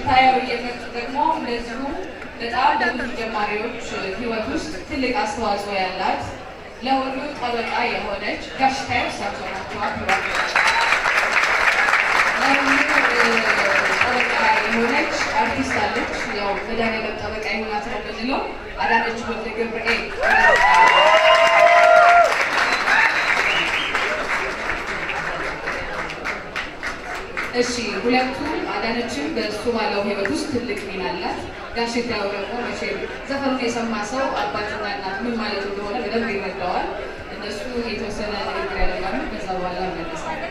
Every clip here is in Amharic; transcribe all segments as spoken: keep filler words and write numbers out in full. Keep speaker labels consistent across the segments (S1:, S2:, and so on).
S1: ታየው የመጡ ደግሞ ለዚሁ በጣም በብዙ ጀማሪዎች ህይወት ውስጥ ትልቅ አስተዋጽኦ ያላት ለሁሉ ጠበቃ የሆነች ጋሽ ታየው ሳቸው ናቸው። አክብራችሁ ጠበቃ የሆነች አርቲስት አለች። ያው መድኃኒዓለም ጠበቃ የሆናት ነው የምንለው አዳነች ወልደ ገብርኤል እሺ ሁለቱ አዳነችም በሱ ባለው ህይወት ውስጥ ትልቅ ሚና አላት። ጋሽ ታየው ደግሞ መቼም ዘፈኑን የሰማ ሰው አባትና እናት ምን ማለት እንደሆነ በደንብ ይረዳዋል። እነሱ የተወሰነ ንግግር ያደርጋሉ። ከዛ በኋላ እንመለሳለን።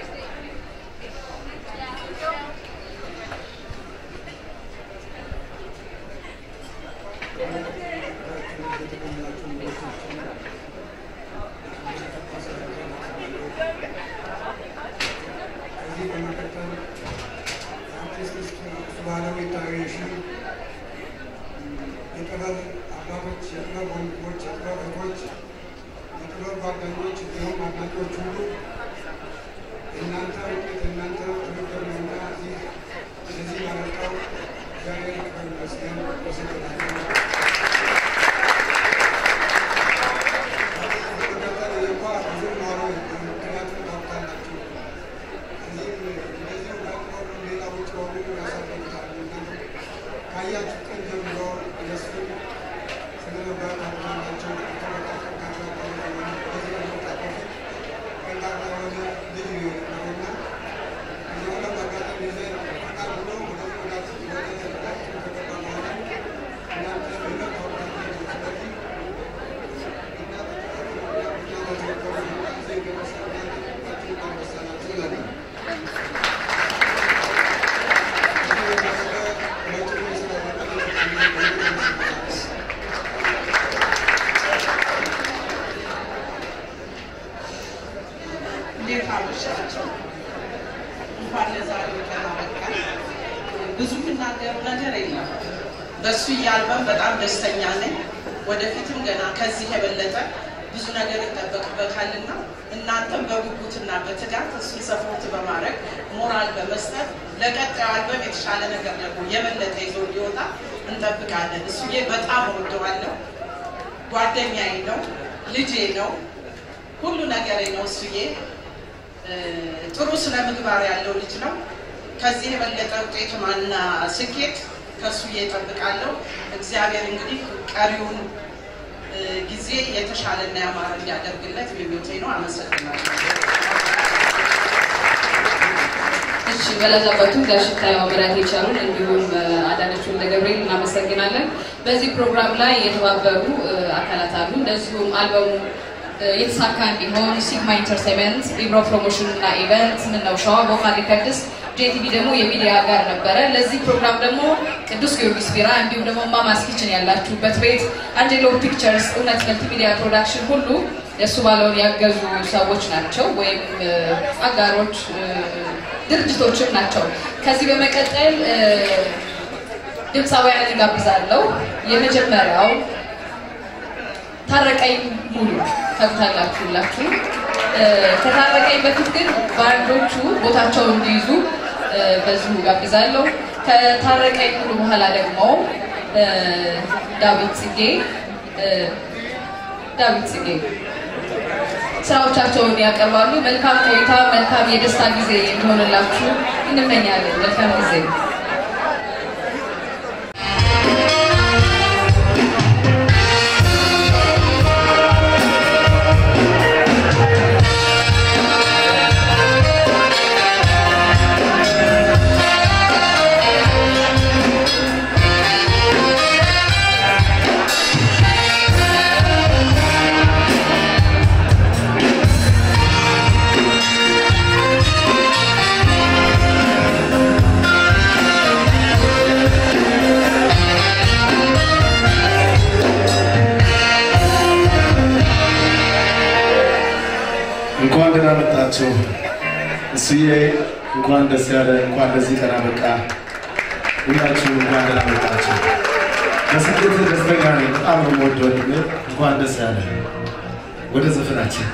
S2: በሱ ያልበም በጣም ደስተኛ ነኝ። ወደፊትም ገና ከዚህ የበለጠ ብዙ ነገር ይጠበቅበታልና እናንተም በጉጉትና በትጋት እሱን ሰፖርት በማድረግ ሞራል በመስጠት ለቀጣዩ አልበም የተሻለ ነገር ደግሞ የበለጠ ይዞ ሊወጣ እንጠብቃለን። እሱዬ በጣም ወደዋለሁ። ጓደኛዬ ነው፣ ልጄ ነው፣ ሁሉ ነገሬ ነው። እሱዬ ጥሩ ስነ ምግባር ያለው ልጅ ነው። ከዚህ የበለጠ ውጤቱና ስኬት ከሱ እየጠብቃለሁ። እግዚአብሔር እንግዲህ ቀሪውን ጊዜ የተሻለና ያማረ እንዲያደርግለት ምኞቴ ነው። አመሰግናለሁ።
S1: እሺ በለዛበቱ ጋሽ ታየው ብራት ይቻሉን እንዲሁም አዳነች ወልደ ገብርኤል እናመሰግናለን። በዚህ ፕሮግራም ላይ የተባበሩ አካላት አሉ። እንደዚሁም አልበሙ የተሳካ እንዲሆን ሲግማ ኢንተርቴይንመንት፣ ኢብሮ ፕሮሞሽን እና ኢቨንት፣ ምነው ሸዋ ቮካል ሪከርድስ፣ ጄቲቪ ደግሞ የሚዲያ ጋር ነበረ። ለዚህ ፕሮግራም ደግሞ ቅዱስ ጊዮርጊስ ቢራ እንዲሁም ደግሞ ማማስ ኪችን ያላችሁበት ቤት፣ አንጀሎ ፒክቸርስ፣ እውነት መልቲ ሚዲያ ፕሮዳክሽን ሁሉ የሱ ባለውን ያገዙ ሰዎች ናቸው ወይም አጋሮች ድርጅቶችም ናቸው። ከዚህ በመቀጠል ድምፃውያንን ጋብዛለሁ። የመጀመሪያው ታረቀኝ ሙሉ ታውቁታላችሁ። ከታረቀኝ በፊት ግን ባንዶቹ ቦታቸውን እንዲይዙ በዚሁ ጋብዛለሁ። ከታረቀኝ ሙሉ በኋላ ደግሞ ዳዊት ጽጌ ዳዊት ጽጌ ስራዎቻቸውን ያቀርባሉ። መልካም ቆይታ፣ መልካም የደስታ ጊዜ እንዲሆንላችሁ እንመኛለን። መልካም ጊዜ።
S3: እንኳን ደህና መጣችሁ። እሱዬ እንኳን ደስ ያለ እንኳን ለዚህ ቀን አበቃ። ሁላችሁ እንኳን ደህና መጣችሁ። በስደት ደስተኛ ነኝ። በጣም ነው የምወደው። እንኳን ደስ ያለ። ወደ ዘፈናችን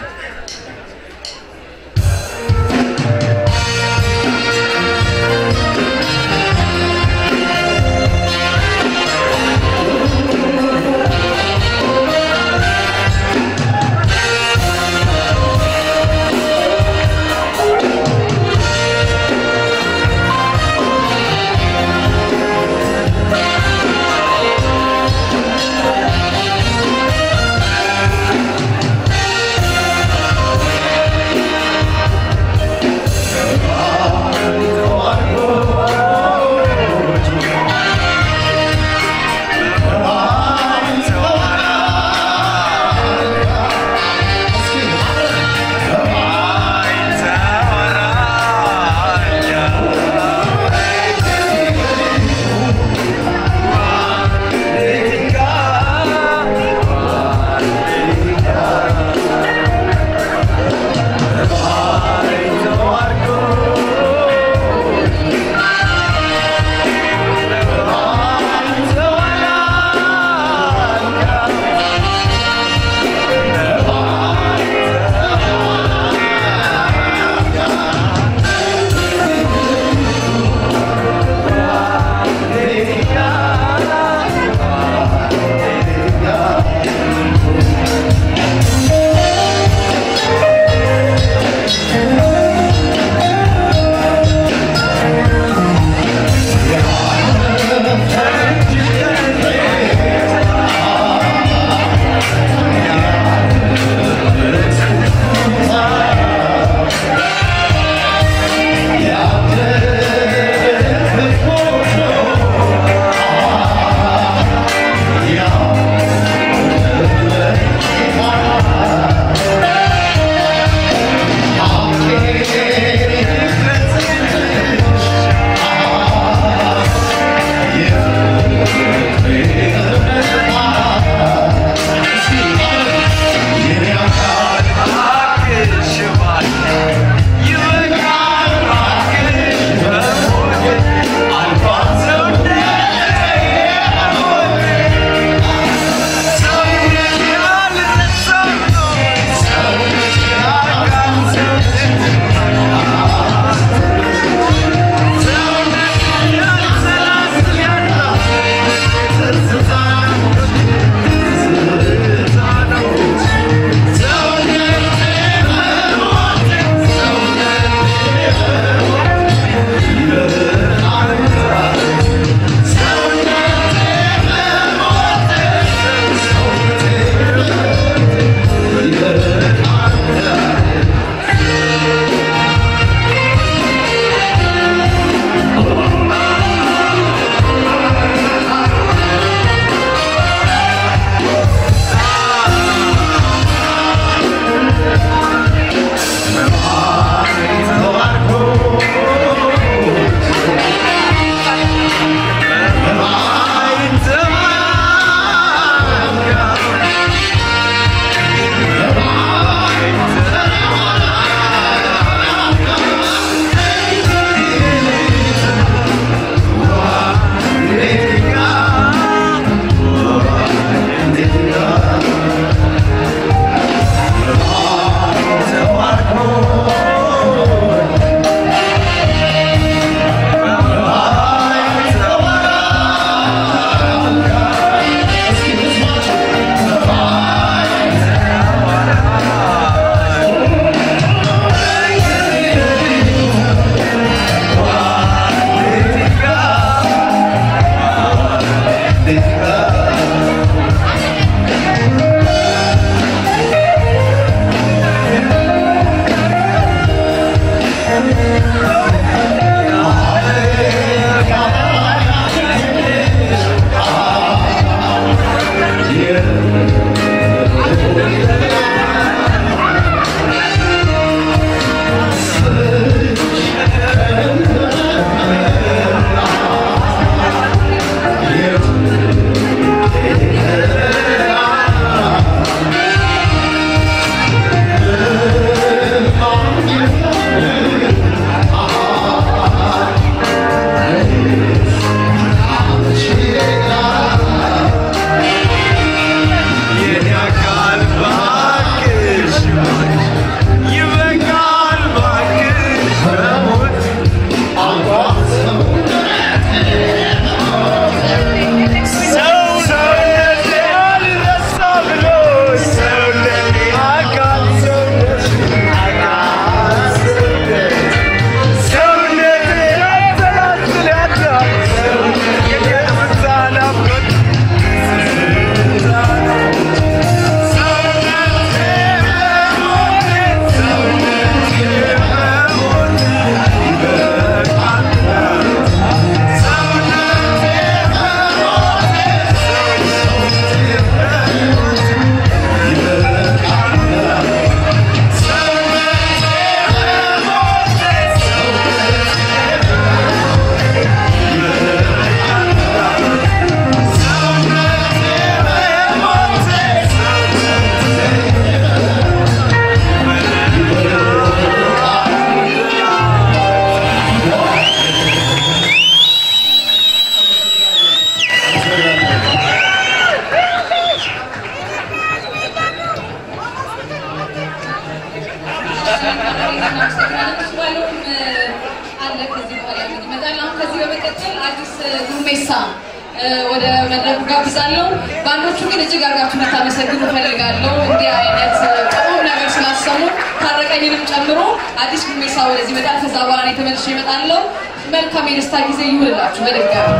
S1: ባለውም አለ ከዚህ በኋላ ይመጣል። አሁን ከዚህ በመቀጠል አዲስ ጉርሜሳ ወደ መድረኩ ጋብዛለሁ። ባንዶቹ ግን እጅግ አድርጋችሁ እንድታመሰግኑ እፈልጋለሁ። እንዲህ አይነት ጥሩ ነገር ስላሰሙ ታረቀኝንም ጨምሮ አዲስ ጉርሜሳ ወደዚህ ይመጣል። ከዛ በኋላ እኔ ተመልሼ እመጣለሁ። መልካም የደስታ ጊዜ ይሁንላችሁ። በድጋሚ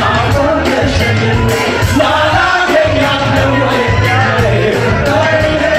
S4: La la la la la la la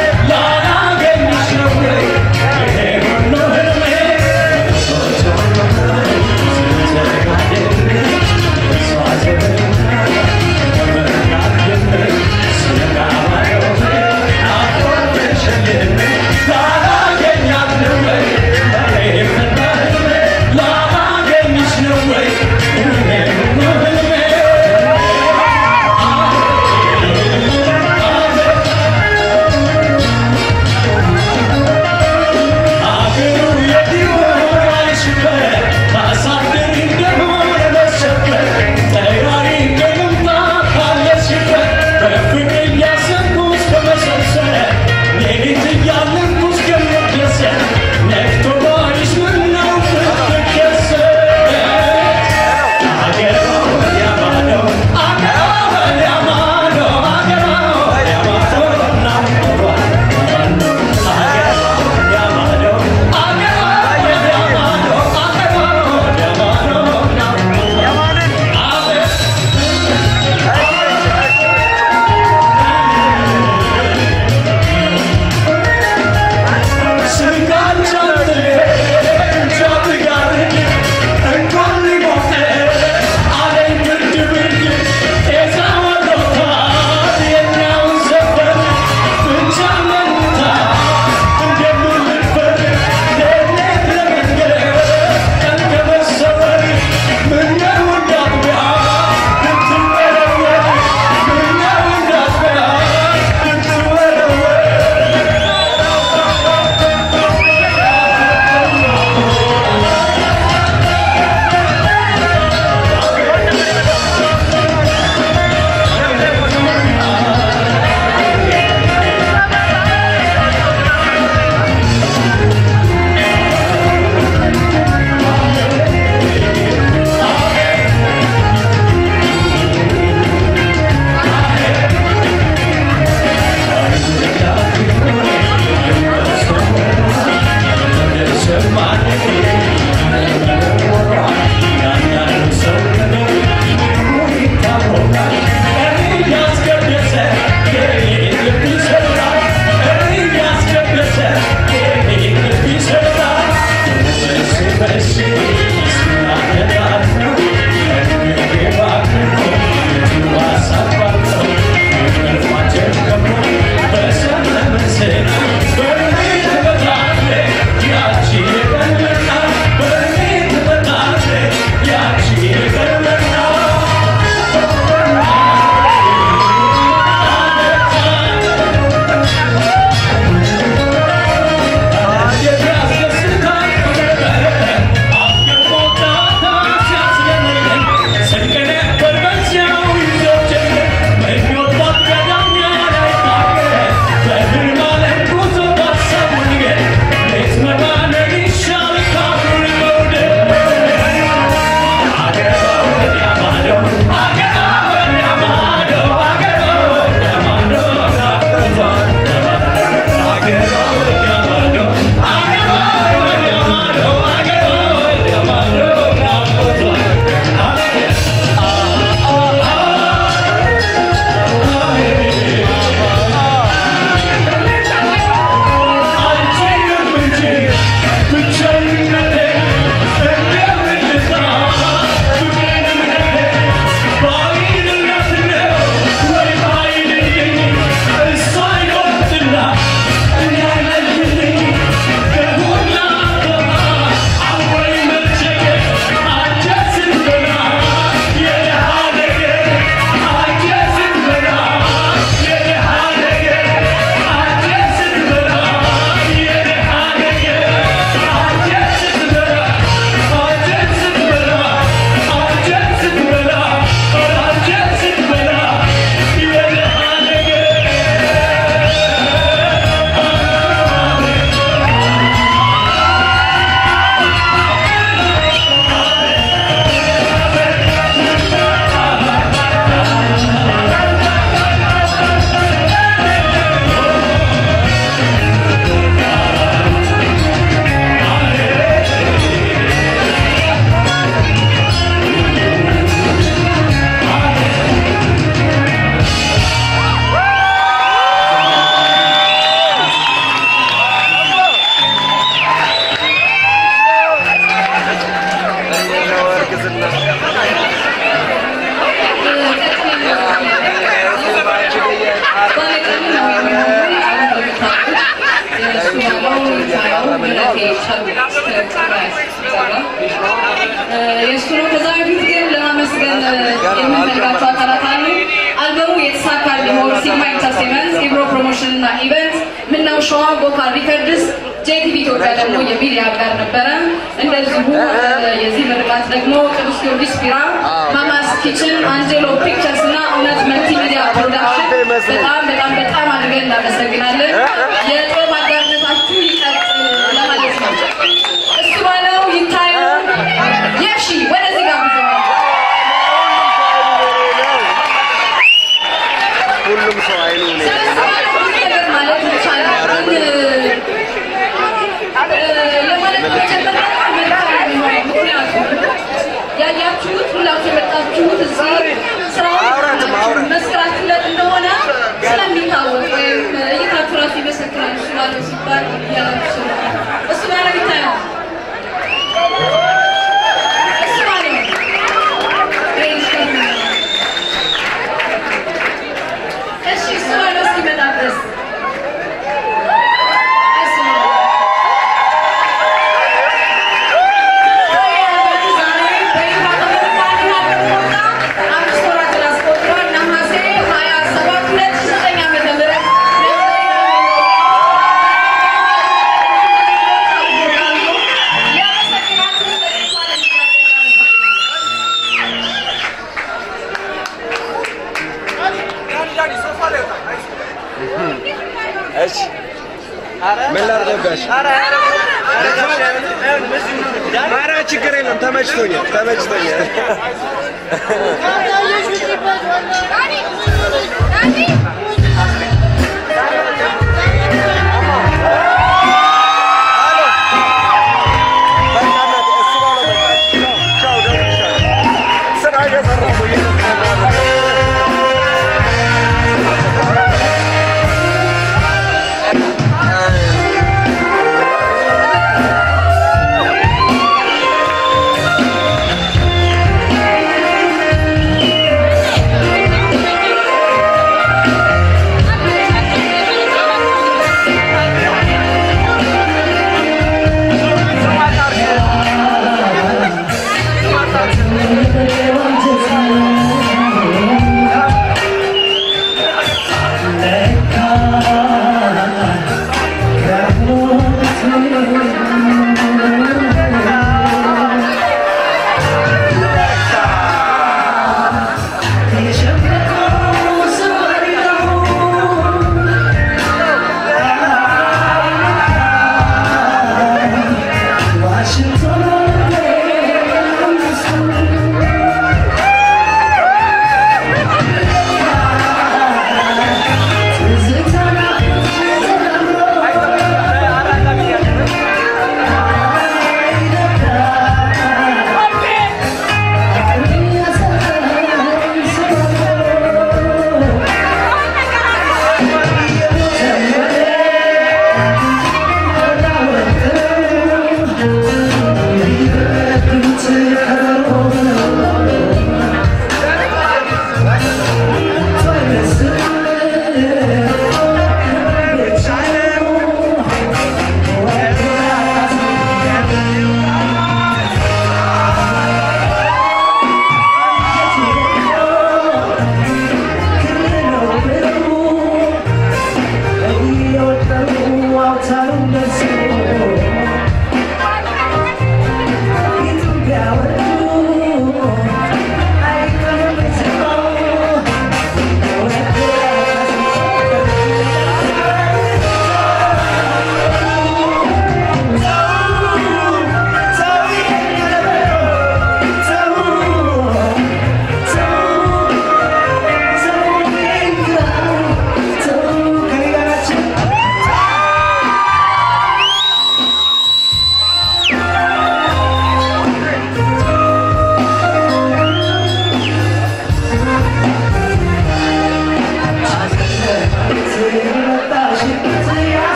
S1: ይመጣቸዋል የእሱ ነው። ከዛ በፊት ግን ለማመስገን የምንፈልጋቸው አካላት አሉ። አልበሙ የተሳካ እንዲሆን ሲግማ ኢንተርቴይንመንት፣ ኢብሮ ፕሮሞሽን እና ኢቨንት፣ ምነው ሸዋ፣ ቦካል ሪከርድስ፣ ጄቲቪ ኢትዮጵያ ደግሞ የሚዲያ አጋር ነበረ። እንደዚሁ የዚህ ምርቃት ደግሞ ቅዱስ ጊዮርጊስ ቢራ፣ ማማስ ኪችን፣ አንጀሎ ፒክቸርስ እና እውነት መልቲ ሚዲያ ፕሮዳክሽን በጣም በጣም በጣም አድርገን እናመሰግናለን። የጥበብ አጋርነታችሁ ይቀጥል ለማለት ነው። እሱ ባለው ይታየው የሺ ወደዚህ ጋር ብዙ
S4: ሁሉም ሰው አይኑ ነው
S1: ማለት ይቻላል። ለማለት ያያችሁት ሁላችሁ የመጣችሁት እዚህ ስራውን መስራችሁለት እንደሆነ ስለሚታወቅ ወይም እይታችሁ ራሱ ይመሰክራል። እሱ ባለው ሲባል ያላችሁ እሱ ባለው ይታያል። እሱ ባለው እሺ እሱ ባለው እስኪመጣ ድረስ
S4: ኧረ ችግር የለም ተመችቶኛል ተመችቶኛል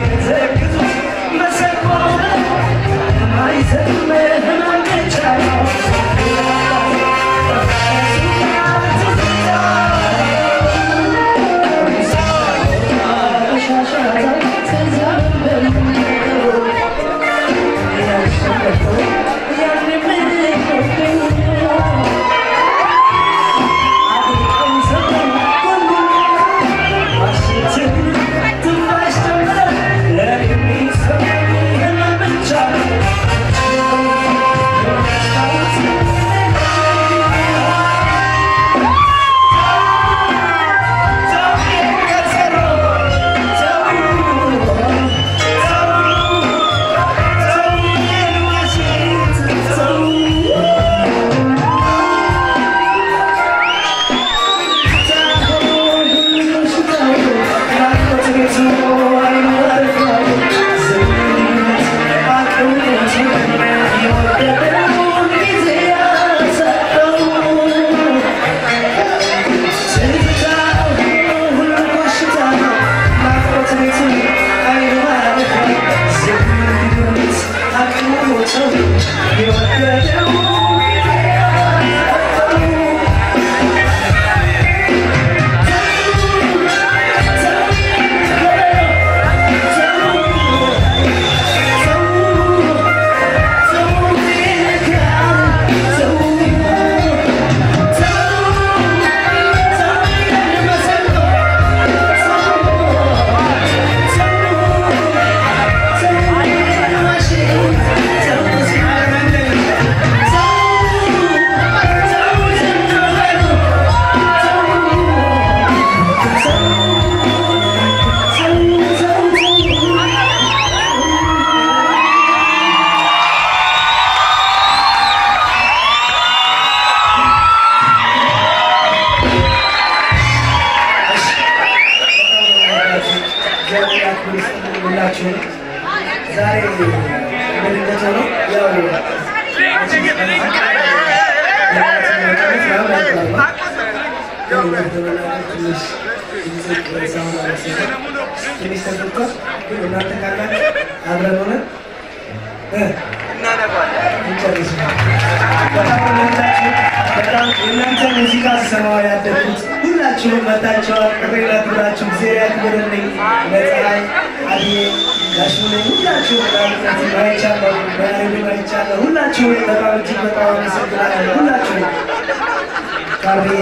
S5: I said, man, I'm ሁላችሁም ዛሬ እንደልደት ነው ያው እናንተ ሙዚቃ ሰማው ያደረኩት ሁላችሁም መጣችኋል ቅሬላ ብላችሁ ዜሪያ ክብርልኝ ለፀሐይ አዲዬ ጋሽሙኔ ሁላችሁም ላልነት ባይቻለው ባይቻለው ባይቻለው ሁላችሁም በጣም እጅግ በጣም አመሰግናለሁ ሁላችሁም ካርዬ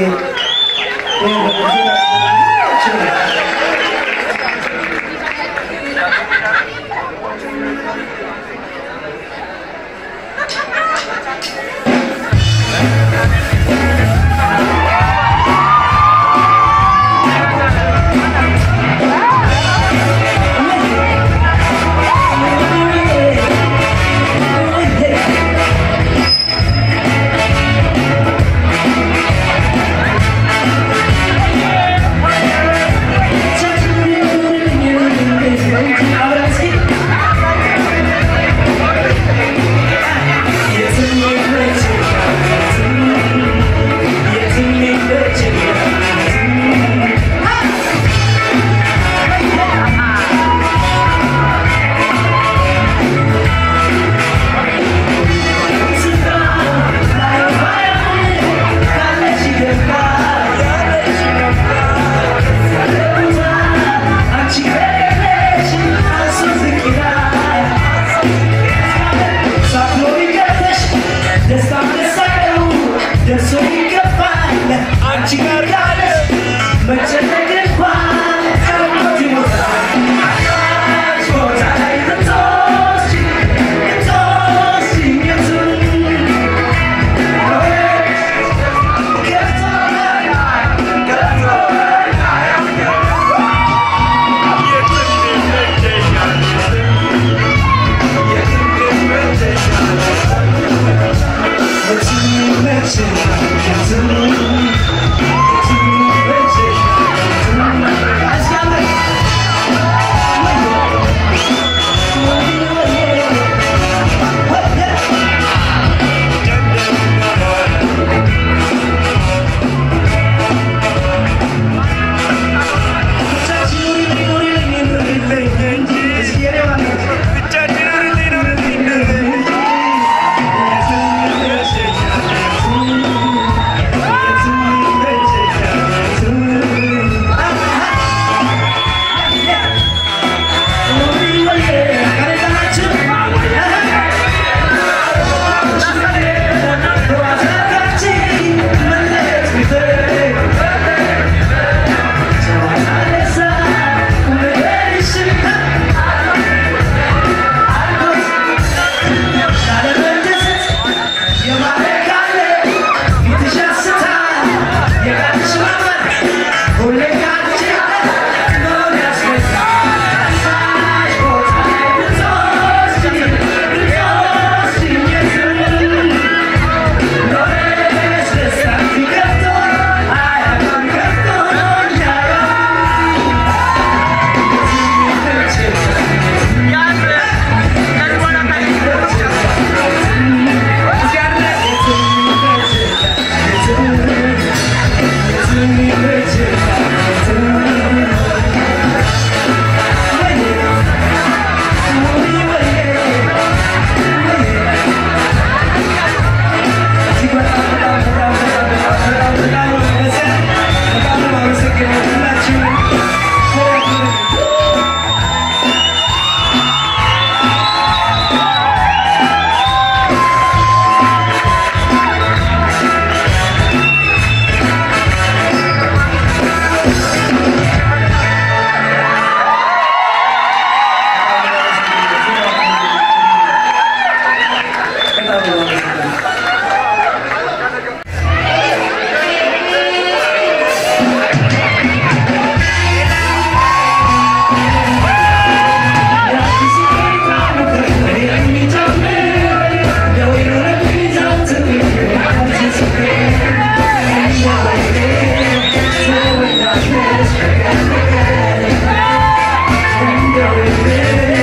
S6: Yeah.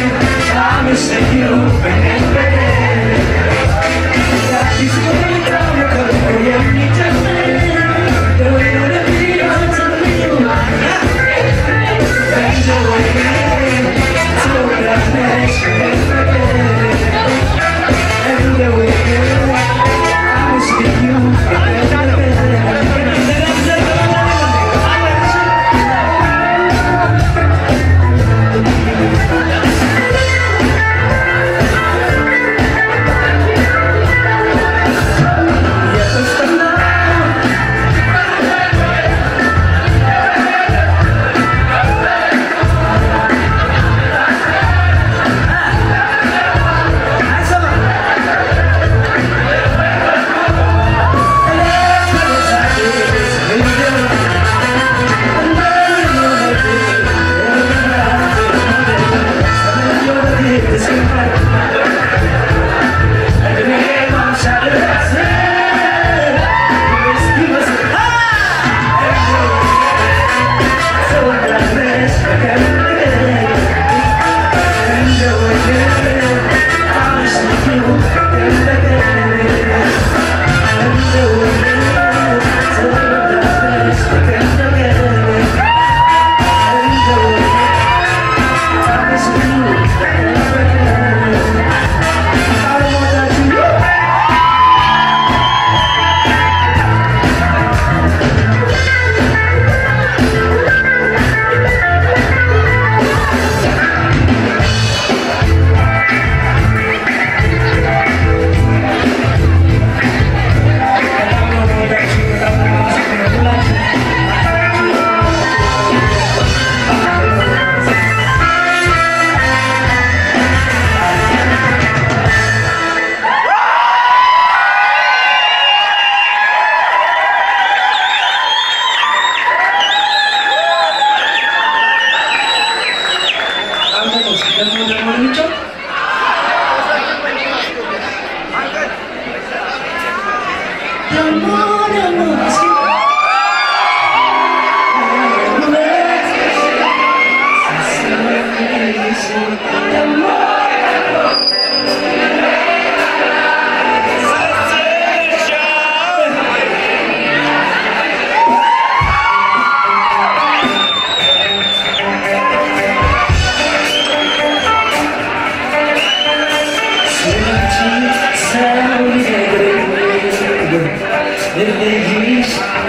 S5: ልልይሽ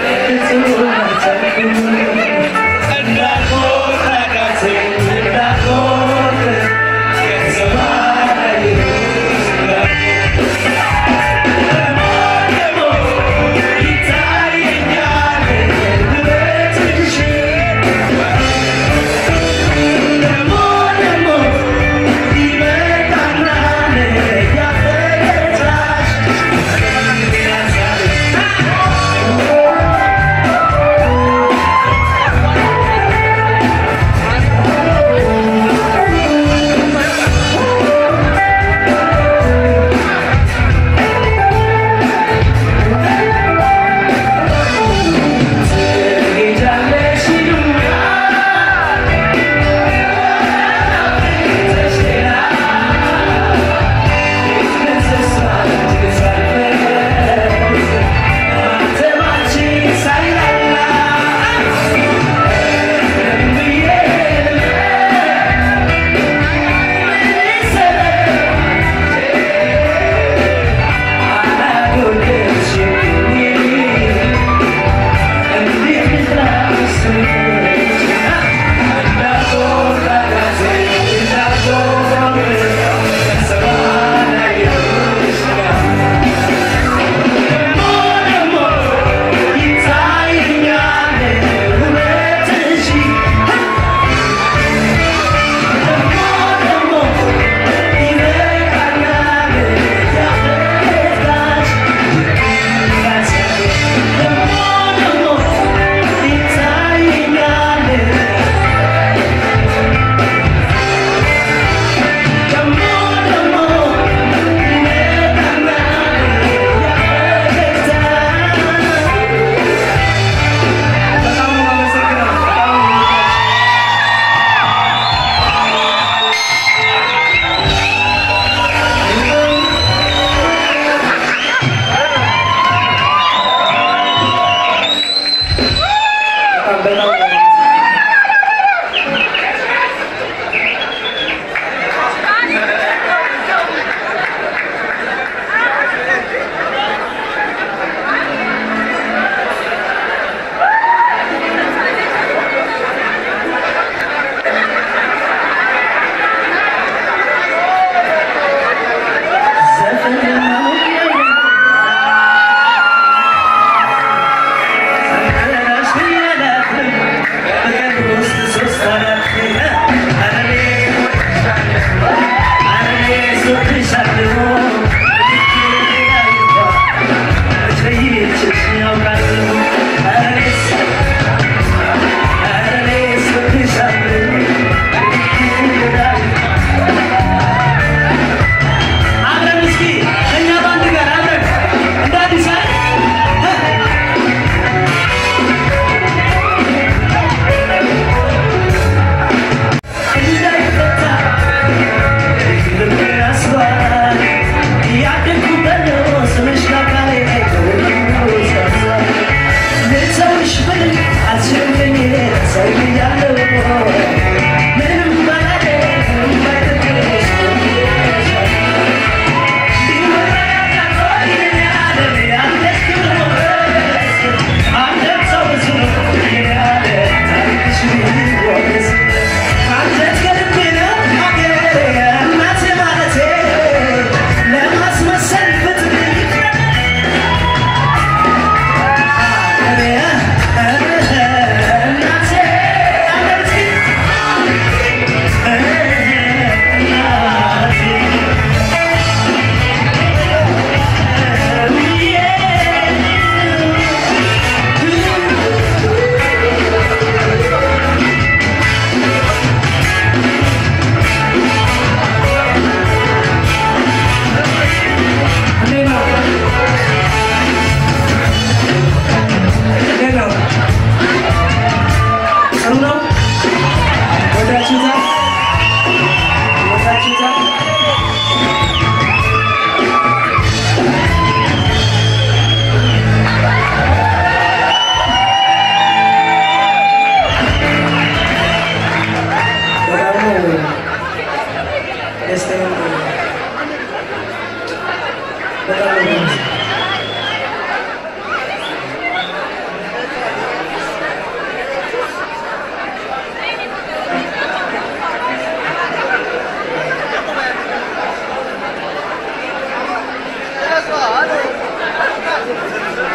S5: ትጽናተኩ እንዳትሞት አቃተኝ እንዳትሞት ከሰማይ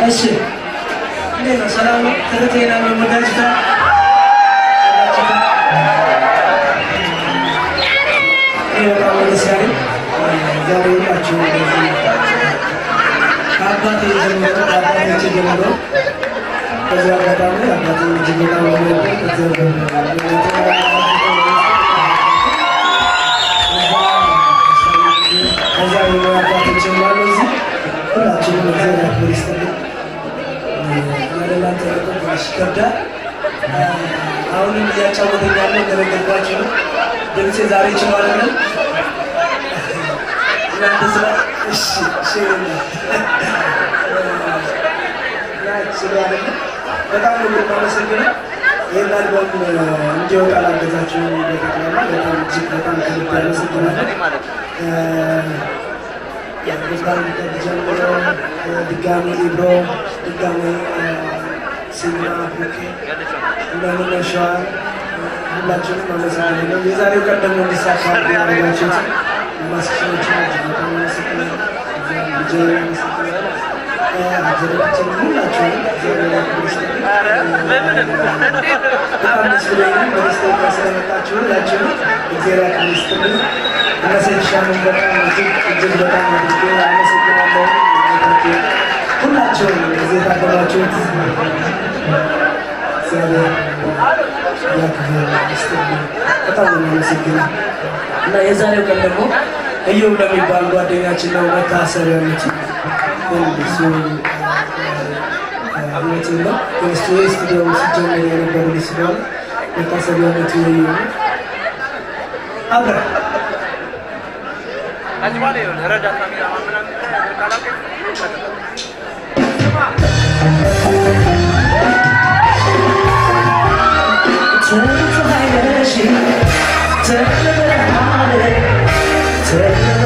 S6: እሺ እንዴት ነው? ሰላም ነው? ትርቴና ነው ወዳጅታ ይሄው ለምሳሌ ዛሬ ሁላችሁ አባቴ ጀምሮ አባቴ ጀምሮ ከዚያ አጋጣሚ አባቴ ጀምሮ ወለደ ከዛ የሆነ አባቴ ጀምሮ እዚህ ሁላችንም እግዚአብሔር ይመስገን ለላንተ ለቆሽ ከዳ አሁንም እያጫወተኝ ያለው እንደነገርኳችሁ ነው። ድምጼ ዛሬ ይችላል አይደል? እናንተ ስለ እሺ እሺ ናችሁ አይደል? በጣም ነው የማመሰግነው። ይሄን አልበም እንዲወጣ ላገዛችሁ በተክለማ በጣም እጅግ በጣም ከልብ አመሰግናለሁ። የሙዚቃን ጀምሮ ድጋሚ ኢብሮ ድጋሚ ሲግና ብሩኬ እንደምንሻ ሁላችንም አመሰግናለሁ። የዛሬው ቀን ደግሞ እንዲሳካ ያደረጋችሁት ማስኪኖችን በጣም አመሰግናለሁ። ጀራ አመሰግናለሁ። አጀራችን ሁላችሁም በጣም ደስ ብሎኛል። በደስታ ስለመጣችሁ ሁላችሁም እግዚአብሔር ይመስገን። አመሰግናለሁ። በጣም እጅግ በጣም አድርጌ አመሰግናለሁ። ሁላችሁም እዚህ ታደማችሁት እግዚአብሔር ያክብር ይስጥልኝ። በጣም አመሰግናለሁ። እና የዛሬው ቀን ደግሞ እየው ለሚባል ጓደኛችን ነው መታሰቢያ ያለች እንደሱ አመትና ስቱዲዮ ስቱዲዮ ሲጀምር የነበረው ልጅ ነው መታሰቢያ ያለች ነው አብራ አጅባሌ ረዳ ካሜራ ማምናም ካላቀ Turn to high energy, turn to the heart, turn